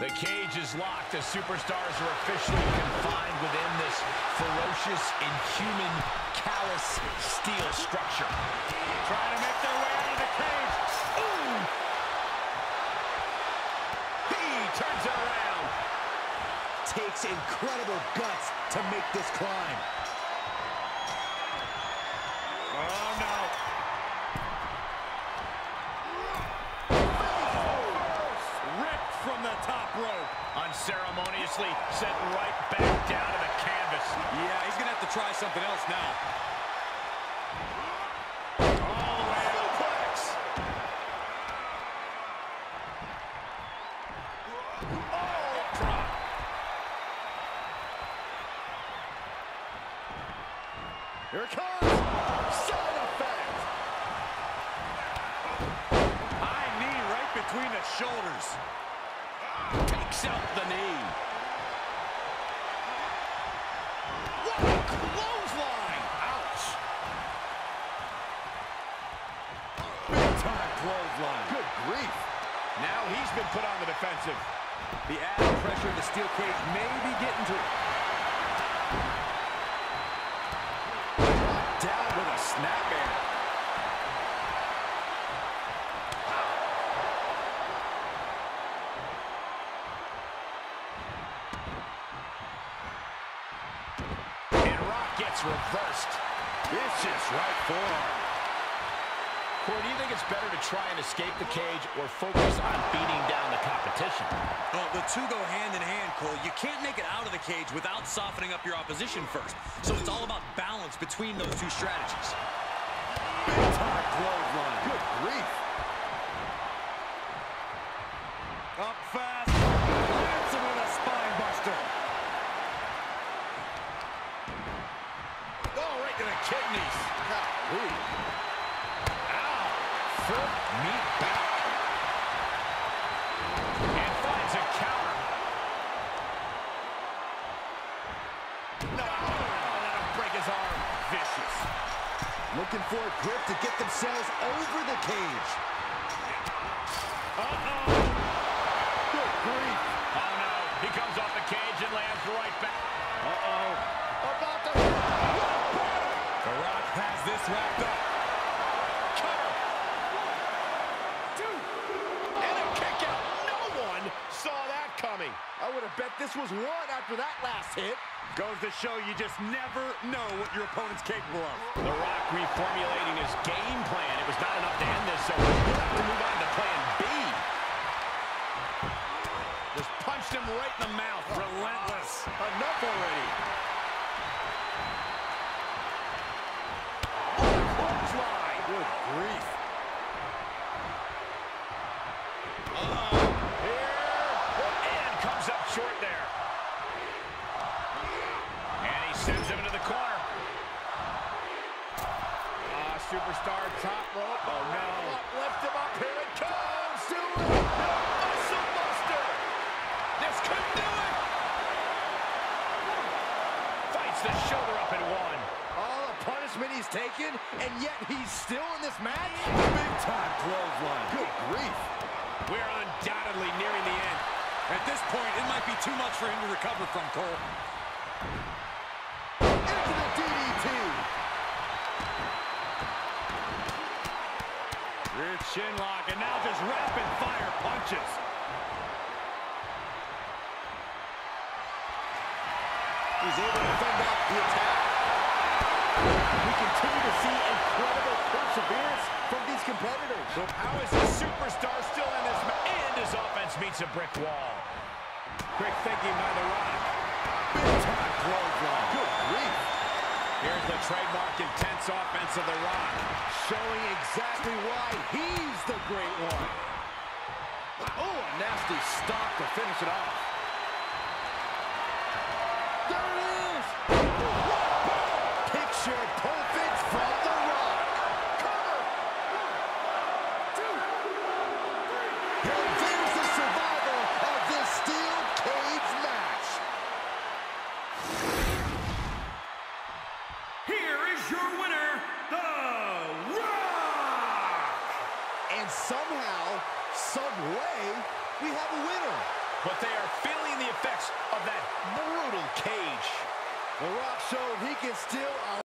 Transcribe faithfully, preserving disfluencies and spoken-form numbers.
The cage is locked. The superstars are officially confined within this ferocious, inhuman, callous steel structure. Trying to make their way out of the cage. Ooh! He turns it around. Takes incredible guts to make this climb. Oh, no. Ripped from the top rope. Unceremoniously sent right back down to the canvas. Yeah, he's going to have to try something else now. All the way to the plex. Oh, drop. Here it comes. Side effect. High knee right between the shoulders. Takes out the knee. What a clothesline. Ouch. Big time clothesline. Good grief. Now he's been put on the defensive. The added pressure of the steel cage may be getting to it. Down with a snapmare. Reversed. Vicious right forearm. Corey, do you think it's better to try and escape the cage or focus on beating down the competition? Well, the two go hand in hand, Cole. You can't make it out of the cage without softening up your opposition first. So it's all about balance between those two strategies. Big time clothesline. Good grief. Up fast. Lands him with a spine buster. To the kidneys. Golly. Ow. Foot, meat back. And finds a counter. No. Oh, that'll break his arm. Vicious. Looking for a grip to get themselves over the cage. Uh-oh. Good grief. Oh, no. He comes off the cage and lands right back. Uh-oh. About to... The Rock has this wrapped up. Cover. Two. And a kick out. No one saw that coming. I would have bet this was one after that last hit. Goes to show you just never know what your opponent's capable of. The Rock reformulating his game plan. It was not enough to end this, so he'll have to move on to plan B. Just punched him right in the mouth. Relentless. Enough already. Good grief. Uh-oh. Here. And comes up short there. And he sends him into the corner. Ah, superstar top rope. Oh, no. Lift him up. Here it comes. Do it. Muscle Buster. This could do it. Fights the shoulder up in one. All the punishment he's taken, and yet he's still in this match? Big time clothesline. Good grief. We're undoubtedly nearing the end. At this point, it might be too much for him to recover from, Cole. Into the D D T. Rear chin lock, and now just rapid fire punches. He's able to fend off the attack. We continue to see incredible perseverance from these competitors. So how is the superstar still in this match? And his offense meets a brick wall. Quick thinking by The Rock. Big time clothesline. Good grief. Here's the trademark intense offense of The Rock. Showing exactly why he's the great one. Oh, a nasty stop to finish it off. There it is. Picture perfect from The Rock. Cover. One, two, three. And there's the survival of this steel cage match. Here is your winner, The Rock! And somehow, some way, we have a winner. but they are feeling the effects of that brutal cage. The Rock showed he can still